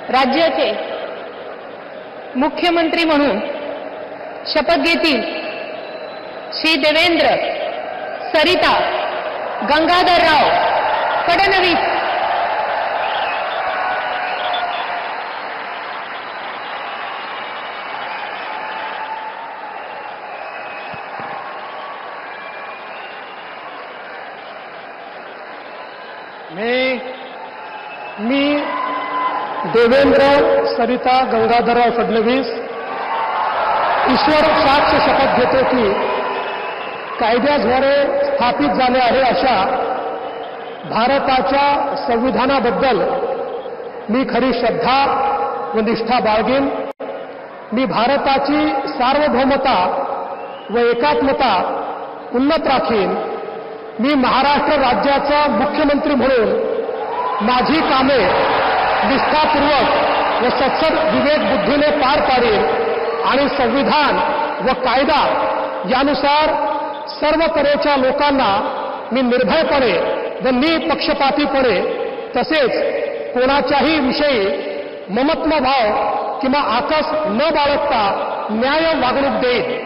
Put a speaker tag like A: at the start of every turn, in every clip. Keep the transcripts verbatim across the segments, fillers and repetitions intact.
A: राज्याचे मुख्यमंत्री म्हणून शपथ घेतील श्री देवेंद्र सरिता गंगाधरराव फडणवीस।
B: मी मी देवेंद्र सरिता गंगाधरराव फडणवीस ईश्वर साक्ष शपथ घेतो की कायद्याद्वारे स्थापित झाले आहे अशा भारताच्या संविधानाबद्दल मी खरी श्रद्धा व निष्ठा बाळगेन। मी भारताची सार्वभौमता व एकात्मता उन्नत राखीन। मी महाराष्ट्र राज्याचा मुख्यमंत्री म्हणून माझी कामे निष्ठापूर्वक व सत्सद विवेक बुद्धीने पार पाडेन आणि संविधान व कायदा यानुसार सर्व तऱ्हेच्या लोकांना मी निर्भयपणे व निपक्षपातीपणे तसेच कोणाच्याही विषयी ममत्व भाव किंवा आकस न बाळगता न्याय वागणूक देईन।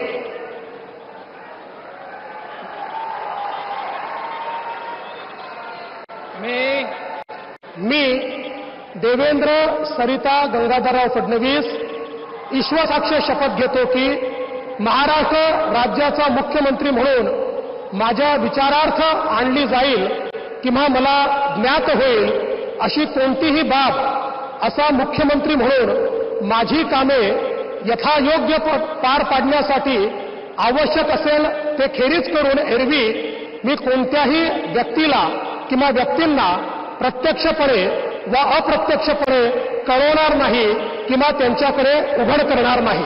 B: मी मी देवेंद्र सरिता गंगाधरराव फडणवीस ईश्वरसाक्ष शपथ घेतो की महाराष्ट्र राज्याचा मुख्यमंत्री म्हणून माझ्या विचारार्थ आणली जाईल किंवा मला ज्ञात होईल अशी कोणतीही बाब असा मुख्यमंत्री म्हणून माझी कामे यथायोग्य पार पाडण्यासाठी आवश्यक असेल ते खेरीज करून एरवी मी कोणत्याही व्यक्तीला किंवा व्यक्तींना प्रत्यक्षपणे व अप्रत्यक्षपणे कळवणार नाही किंवा त्यांच्याकडे उघड करणार नाही।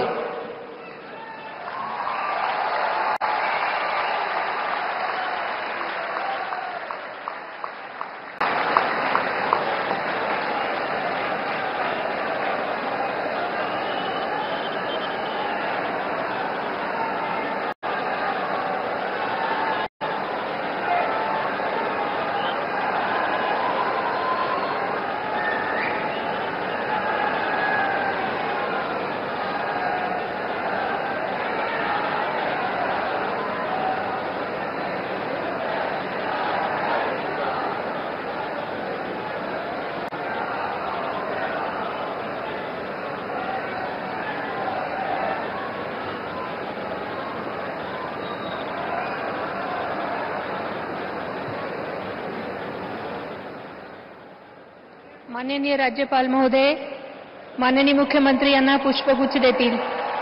A: माननीय राज्यपाल महोदय, माननीय मुख्यमंत्री यांना पुष्पगुच्छ देतील।